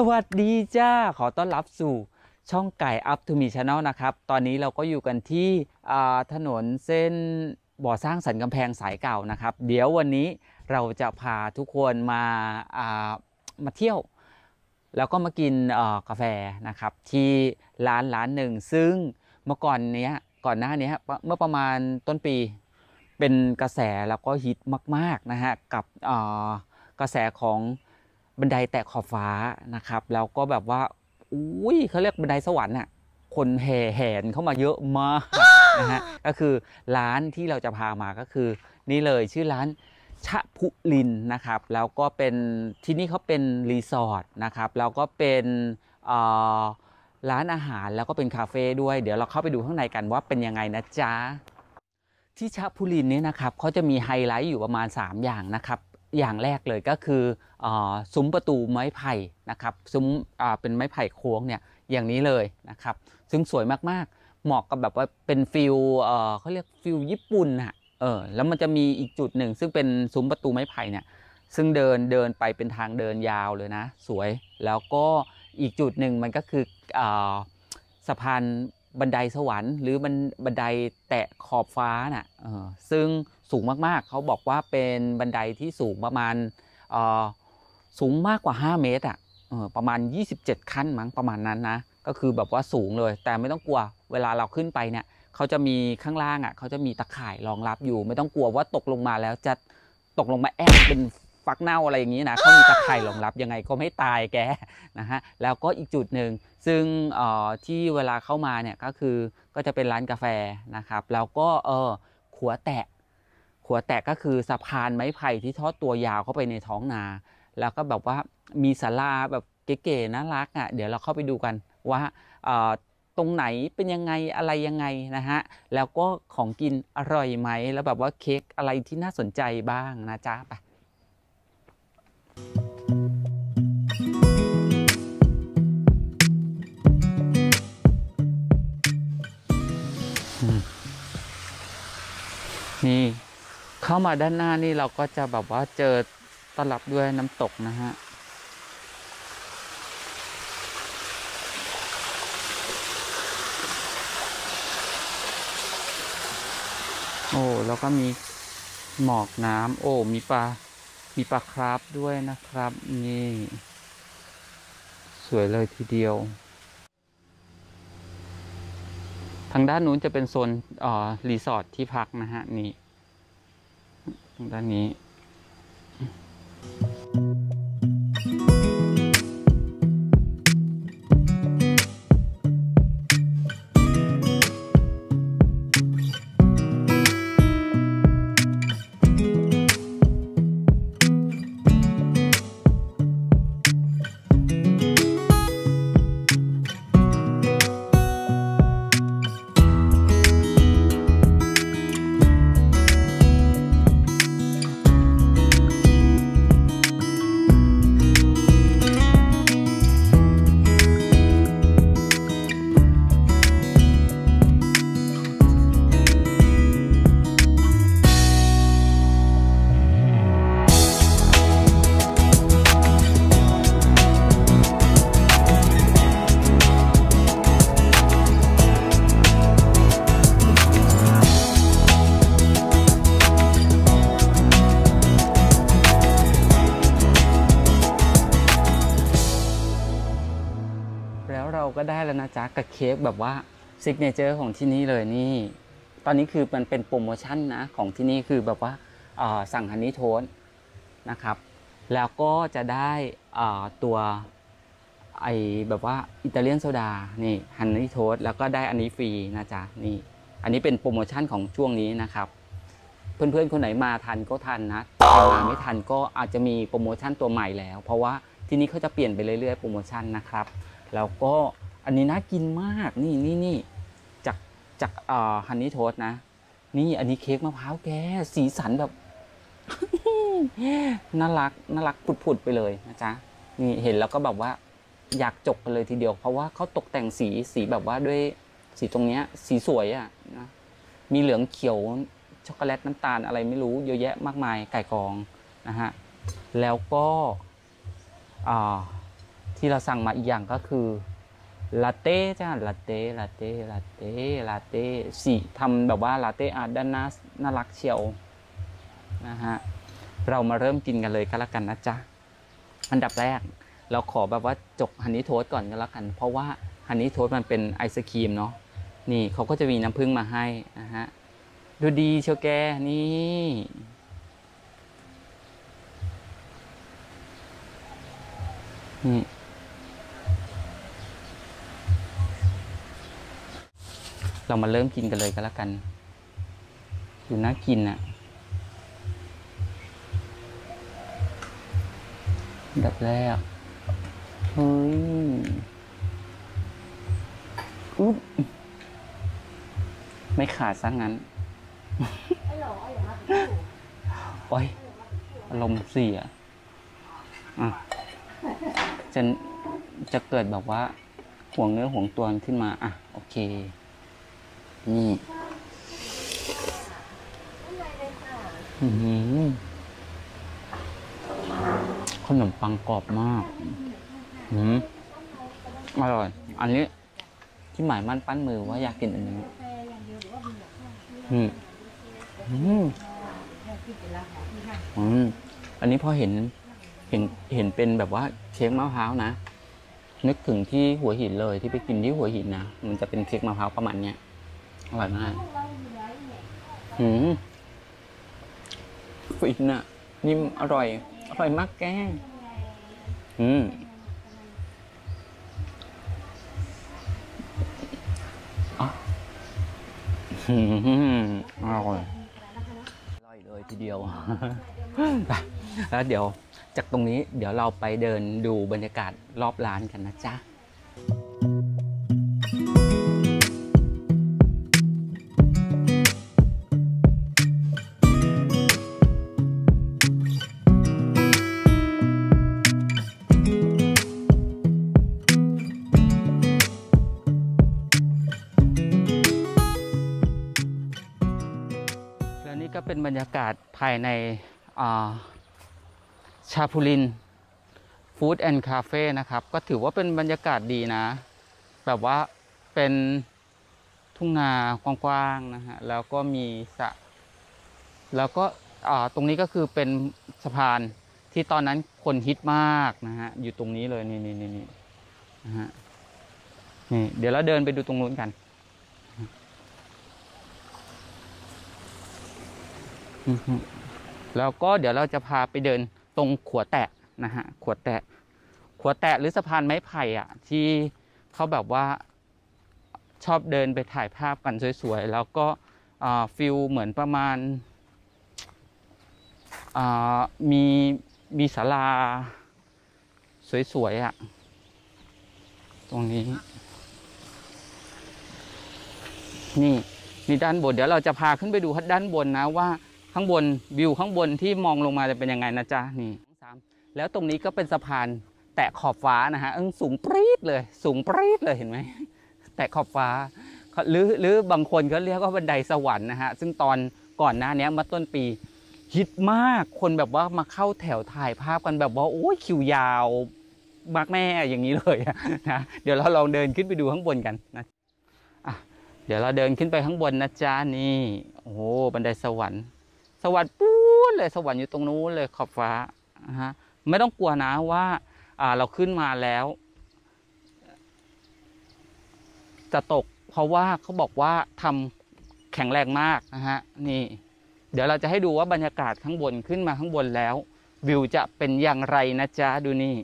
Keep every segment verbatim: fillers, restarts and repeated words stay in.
วัสดีจ้าขอต้อนรับสู่ช่องไก่ Up to Me Channel นะครับตอนนี้เราก็อยู่กันที่ถนนเส้นบ่อสร้างสรรค์กำแพงสายเก่านะครับเดี๋ยววันนี้เราจะพาทุกคนมาามาเที่ยวแล้วก็มากินกาแฟนะครับที่ร้านร้านหนึ่งซึ่งเมื่อก่อนนี้ก่อนหน้านี้เมื่อประมาณต้นปีเป็นกระแสแล้วก็ฮิตมากๆนะฮะกับกระแสของบันไดแตะขอบฟ้านะครับแล้วก็แบบว่าอุ้ยเขาเรียกบันไดสวรรค์น่ะคนแห่แหนเข้ามาเยอะมากนะฮะก็คือร้านที่เราจะพามาก็คือนี่เลยชื่อร้านชะพุลินนะครับแล้วก็เป็นที่นี่เขาเป็นรีสอร์ทนะครับแล้วก็เป็นร้านอาหารแล้วก็เป็นคาเฟ่ด้วยเดี๋ยวเราเข้าไปดูข้างในกันว่าเป็นยังไงนะจ๊ะที่ชะพุลินนี้นะครับเขาจะมีไฮไลท์อยู่ประมาณสามอย่างนะครับอย่างแรกเลยก็คือซุ้มประตูไม้ไผ่นะครับซุ้มเป็นไม้ไผ่โค้งเนี่ยอย่างนี้เลยนะครับซึ่งสวยมากๆเหมาะกับแบบว่าเป็นฟิลเขาเรียกฟิลญี่ปุ่นอ่ะเออแล้วมันจะมีอีกจุดหนึ่งซึ่งเป็นซุ้มประตูไม้ไผ่เนี่ยซึ่งเดินเดินไปเป็นทางเดินยาวเลยนะสวยแล้วก็อีกจุดหนึ่งมันก็คือสะพานบันไดสวรรค์หรือมันบันไดแตะขอบฟ้าน่ะเออซึ่งสูงมากๆเขาบอกว่าเป็นบันไดที่สูงประมาณสูงมากกว่าห้าเมตรอ่ะเออประมาณยี่สิบเจ็ดขั้นมั้งประมาณนั้นนะก็คือแบบว่าสูงเลยแต่ไม่ต้องกลัวเวลาเราขึ้นไปเนี่ยเขาจะมีข้างล่างอ่ะเขาจะมีตะข่ายรองรับอยู่ไม่ต้องกลัวว่าตกลงมาแล้วจะตกลงมาแอบเป็นฟักเน่าอะไรอย่างนี้นะเขามีตะข่ายรองรับยังไงก็ไม่ตายแกนะฮะแล้วก็อีกจุดหนึ่งซึ่งที่เวลาเข้ามาเนี่ยก็คือก็จะเป็นร้านกาแฟนะครับแล้วก็เออขัวแตะขัวแตะก็คือสะพานไม้ไผ่ที่ทอดตัวยาวเข้าไปในท้องนาแล้วก็แบบว่ามีศาลาแบบเก๋ๆน่ารักอ่ะเดี๋ยวเราเข้าไปดูกันว่าตรงไหนเป็นยังไงอะไรยังไงนะฮะแล้วก็ของกินอร่อยไหมแล้วแบบว่าเค้กอะไรที่น่าสนใจบ้างนะจ๊ะไปนี่เข้ามาด้านหน้านี่เราก็จะแบบว่าเจอต้อนรับด้วยน้ำตกนะฮะโอ้แล้วก็มีหมอกน้ำโอ้มีปลามีปลาคราฟด้วยนะครับนี่สวยเลยทีเดียวทางด้านนู้นจะเป็นโซนอ่อรีสอร์ทที่พักนะฮะนี่ทางด้านนี้ก็ได้แล้วนะจ๊ะกับเค้กแบบว่าซิกเนเจอร์ของที่นี่เลยนี่ตอนนี้คือมันเป็นโปรโมชั่นนะของที่นี่คือแบบว่าสั่งฮันนี่โทสต์นะครับแล้วก็จะได้ตัวไอแบบว่าอิตาเลียนโซดานี่ฮันนี่โทสต์แล้วก็ได้อันนี้ฟรีนะจ๊ะนี่อันนี้เป็นโปรโมชั่นของช่วงนี้นะครับเพื่อนๆคนไหนมาทันก็ทันนะใครมาไม่ทันก็อาจจะมีโปรโมชั่นตัวใหม่แล้วเพราะว่าที่นี่เขาจะเปลี่ยนไปเรื่อยๆโปรโมชั่นนะครับแล้วก็อันนี้น่ากินมากนี่นี่นี่จากจากอ่าฮันนี่โทสต์นะนี่อันนี้เค้กมะพร้าวแกสีสันแบบ น่ารักน่ารักผุดๆไปเลยนะจ๊ะนี่เห็นแล้วก็แบบว่าอยากจกกันเลยทีเดียวเพราะว่าเขาตกแต่งสีสีแบบว่าด้วยสีตรงเนี้ยสีสวยอ่ะนะมีเหลืองเขียวช็อกโกแลตน้ำตาลอะไรไม่รู้เยอะแยะมากมายไก่กองนะฮะแล้วก็อ่าที่เราสั่งมาอีกอย่างก็คือลาเต้จ้าลาเต้ลาเต้ลาเต้ลาเต้สีทำแบบว่าลาเต้อาร์ตด้านหน้าน่ารักเชียวนะฮะเรามาเริ่มกินกันเลยก็แล้วกันนะจ๊ะอันดับแรกเราขอแบบว่าจกฮันนี่โทสต์ก่อนก็แล้วกันเพราะว่าฮันนี่โทสต์มันเป็นไอศครีมเนาะนี่เขาก็จะมีน้ำผึ้งมาให้นะฮะดูดีเชียวแกนี่นี่เรามาเริ่มกินกันเลยก็แล้วกันดูน่ากินอ่ะอันดับแรกเฮ้ยอุ๊บไม่ขาดซะงั้นโอ้ยอารมณ์เสียอ่ะจะจะเกิดแบบว่าห่วงเนื้อห่วงตัวขึ้นมาอ่ะโอเคนี่อืมขนมปังกรอบมากอืมอร่อยอันนี้ที่หมายมั่นปั้นมือว่าอยากกินอันนี้อืมอืมอืมอันนี้พอเห็นเห็นเห็นเป็นแบบว่าเค้กมะพร้าวนะนึกถึงที่หัวหินเลยที่ไปกินที่หัวหินนะมันจะเป็นเค้กมะพร้าวประมาณเนี้ยอร่อยมากอืมฟินอ่ะนิ่มอร่อยอร่อยมากแกอืมอ๋ออร่อยอร่อยเลยทีเดียวแล้วเดี๋ยวจากตรงนี้เดี๋ยวเราไปเดินดูบรรยากาศรอบร้านกันนะจ๊ะและนี่ก็เป็นบรรยากาศภายในชาพูลินฟู้ดแอนด์คาเฟ่นะครับก็ถือว่าเป็นบรรยากาศดีนะแบบว่าเป็นทุ่งนากว้างๆนะฮะแล้วก็มีสระแล้วก็ตรงนี้ก็คือเป็นสะพานที่ตอนนั้นคนฮิตมากนะฮะอยู่ตรงนี้เลยนี่นี่นี่นี่นะฮะนี่เดี๋ยวเราเดินไปดูตรงนู้นกันแล้วก็เดี๋ยวเราจะพาไปเดินตรงขัวแตะนะฮะขัวแตะขัวแตะหรือสะพานไม้ไผ่อ่ะที่เขาแบบว่าชอบเดินไปถ่ายภาพกันสวยๆแล้วก็ฟิลเหมือนประมาณมีมีศาลาสวยๆอ่ะตรงนี้นี่นี่ด้านบนเดี๋ยวเราจะพาขึ้นไปดูด้านบนนะว่าข้างบนวิวข้างบนที่มองลงมาจะเป็นยังไงนะจ๊ะนี่สามแล้วตรงนี้ก็เป็นสะพานแตะขอบฟ้านะฮะเออสูงปรี๊ดเลยสูงปรี๊ดเลยเห็นไหมแตะขอบฟ้าหรือหรือบางคนก็เรียกว่าบันไดสวรรค์นะฮะซึ่งตอนก่อนหน้านี้มาต้นปีฮิตมากคนแบบว่ามาเข้าแถวถ่ายภาพกันแบบว่าโอ้ยคิวยาวมากแม่อย่างนี้เลยนะเดี๋ยวเราลองเดินขึ้นไปดูข้างบนกันนะอ่ะเดี๋ยวเราเดินขึ้นไปข้างบนนะจ๊ะนี่โอ้โหบันไดสวรรค์สวรรค์ปู๊ดเลยสวรรค์อยู่ตรงนู้นเลยขอบฟ้าฮะไม่ต้องกลัวนะว่าเราขึ้นมาแล้วจะตกเพราะว่าเขาบอกว่าทำแข็งแรงมากนะฮะนี่เดี๋ยวเราจะให้ดูว่าบรรยากาศข้างบนขึ้นมาข้างบนแล้ววิวจะเป็นอย่างไรนะจ๊ะดูนี่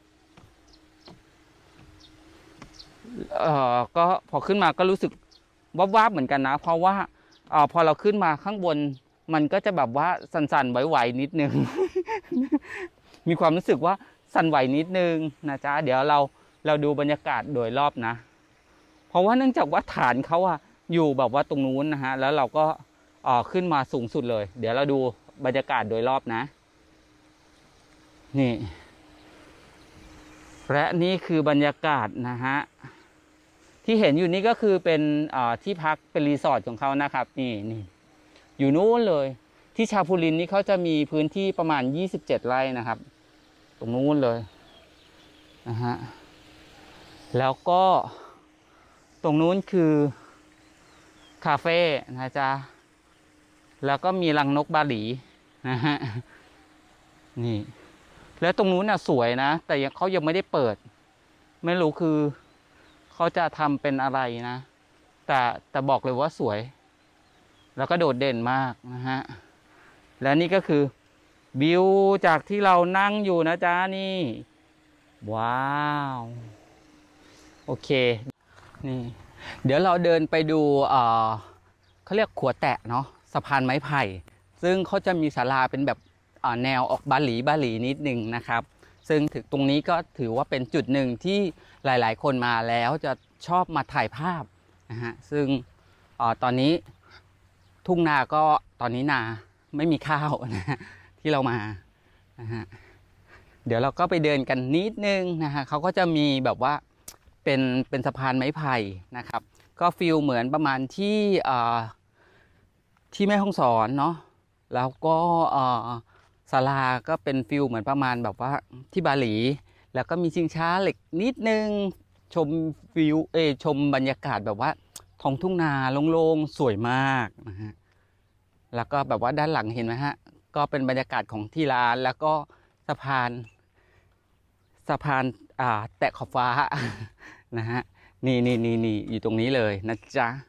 เอ่อก็พอขึ้นมาก็รู้สึกวับๆเหมือนกันนะเพราะว่าอ่าพอเราขึ้นมาข้างบนมันก็จะแบบว่าสั่นๆไหวๆนิดนึง มีความรู้สึกว่าสั่นไหวนิดนึงนะจ๊ะเดี๋ยวเราเราดูบรรยากาศโดยรอบนะเพราะว่าเนื่องจากว่าฐานเขาอะอยู่แบบว่าตรงนู้นนะฮะแล้วเราก็อ่าขึ้นมาสูงสุดเลยเดี๋ยวเราดูบรรยากาศโดยรอบนะนี่และนี่คือบรรยากาศนะฮะที่เห็นอยู่นี่ก็คือเป็นที่พักเป็นรีสอร์ทของเขานะครับนี่นี่อยู่นู้นเลยที่ชาพูลินนี่เขาจะมีพื้นที่ประมาณยี่สิบเจ็ดไร่นะครับตรงนู้นเลยนะฮะแล้วก็ตรงนู้นคือคาเฟ่นะจ๊ะแล้วก็มีรังนกบาหลีนะฮะนี่แล้วตรงนู้นน่ะสวยนะแต่เขายังไม่ได้เปิดไม่รู้คือเขาจะทำเป็นอะไรนะแต่แต่บอกเลยว่าสวยแล้วก็โดดเด่นมากนะฮะและนี่ก็คือวิวจากที่เรานั่งอยู่นะจ๊ะนี่ว้าวโอเคนี่เดี๋ยวเราเดินไปดูเอ่อเขาเรียกขัวแตะเนาะสะพานไม้ไผ่ซึ่งเขาจะมีศาลาเป็นแบบแนวออกบาหลีบาหลีนิดนึงนะครับซึ่งถึงตรงนี้ก็ถือว่าเป็นจุดหนึ่งที่หลายๆคนมาแล้วจะชอบมาถ่ายภาพนะฮะซึ่งอตอนนี้ทุ่งนาก็ตอนนี้นาไม่มีข้าวนะที่เรามานะฮะเดี๋ยวเราก็ไปเดินกันนิดนึงนะฮะเขาก็จะมีแบบว่าเป็นเป็นสะพานไม้ไผ่นะครับก็ฟีลเหมือนประมาณที่ที่แม่ฮ่องสอนเนาะแล้วก็ศาลาก็เป็นฟิลเหมือนประมาณแบบว่าที่บาหลีแล้วก็มีชิงช้าเหล็กนิดนึงชมฟิลเอชมบรรยากาศแบบว่าท้องทุ่งนาโล่งๆสวยมากนะฮะแล้วก็แบบว่าด้านหลังเห็นไหมฮะก็เป็นบรรยากาศของที่ร้านแล้วก็สะพานสะพานอ่าแตะขอบฟ้านะฮะนี่นี่นี่นี่อยู่ตรงนี้เลยนะจ๊ะ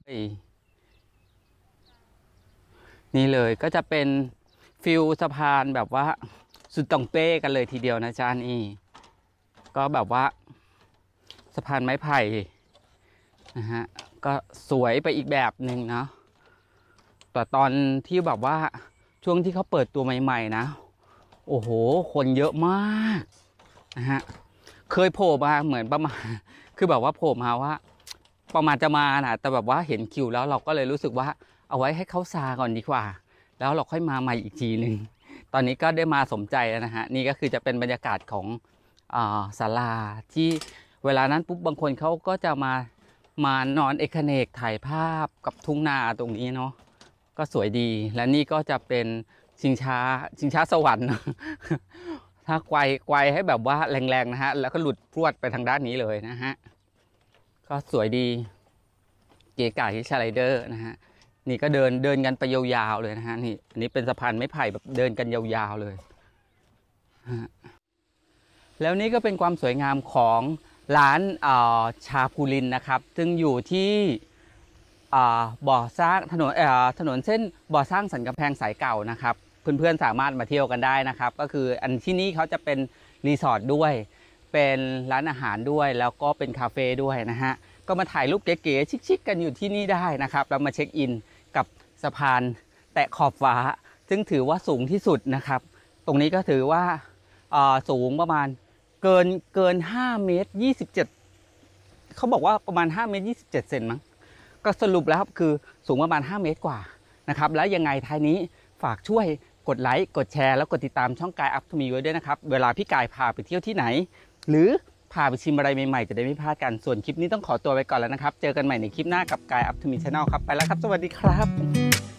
นี่เลยก็จะเป็นฟิลสะพานแบบว่าสุดตองเป้กันเลยทีเดียวนะจ๊ะนี่ก็แบบว่าสะพานไม้ไผ่นะฮะก็สวยไปอีกแบบหนึ่งเนาะแต่ตอนที่แบบว่าช่วงที่เขาเปิดตัวใหม่ๆนะโอ้โหคนเยอะมากนะฮะเคยโผล่มาเหมือนประมาณคือแบบว่าโผล่มาว่าประมาณจะมานะแต่แบบว่าเห็นคิวแล้วเราก็เลยรู้สึกว่าเอาไว้ให้เขาซาก่อนดีกว่าแล้วเราค่อยมาใหม่อีกทีหนึ่งตอนนี้ก็ได้มาสมใจแล้วนะฮะนี่ก็คือจะเป็นบรรยากาศของศาลาที่เวลานั้นปุ๊บบางคนเขาก็จะมามานอนเอกเนกถ่ายภาพกับทุ่งนาตรงนี้เนาะก็สวยดีและนี่ก็จะเป็นชิงช้าชิงช้าสวรรค์ถ้าไกวไกวให้แบบว่าแรงๆนะฮะแล้วก็หลุดพรวดไปทางด้านนี้เลยนะฮะก็สวยดีเก๋ไก๋ที่สไลเดอร์นะฮะนี่ก็เดินเดินกันไปยาวๆเลยนะฮะนี่อันนี้เป็นสะพานไม้ไผ่แบบเดินกันยาวๆเลยแล้วนี่ก็เป็นความสวยงามของร้านชาพูลินนะครับซึ่งอยู่ที่บ่อสร้างถนนถนนเส้นบ่อสร้างสันกำแพงสายเก่านะครับเพื่อนๆสามารถมาเที่ยวกันได้นะครับก็คืออันที่นี่เขาจะเป็นรีสอร์ทด้วยเป็นร้านอาหารด้วยแล้วก็เป็นคาเฟ่ด้วยนะฮะก็มาถ่ายรูปเก๋ๆชิคๆกันอยู่ที่นี่ได้นะครับแล้วมาเช็คอินกับสะพานแตะขอบฟ้าซึ่งถือว่าสูงที่สุดนะครับตรงนี้ก็ถือว่าสูงประมาณเกินเกินห้าเมตรยี่สิบเจ็ดเขาบอกว่าประมาณห้าเมตรยี่สิบเจ็ดเซนมั้งก็สรุปแล้วครับคือสูงประมาณห้าเมตรกว่านะครับแล้วยังไงท้ายนี้ฝากช่วยกดไลค์กดแชร์แล้วกดติดตามช่องกายอัพทูมีไว้ด้วยนะครับเวลาพี่กายพาไปเที่ยวที่ไหนหรือพาไปชิมอะไรใหม่ๆจะได้ไม่พลาดกันส่วนคลิปนี้ต้องขอตัวไปก่อนแล้วนะครับเจอกันใหม่ในคลิปหน้ากับกายอัพทูมีชาแนลครับไปแล้วครับสวัสดีครับ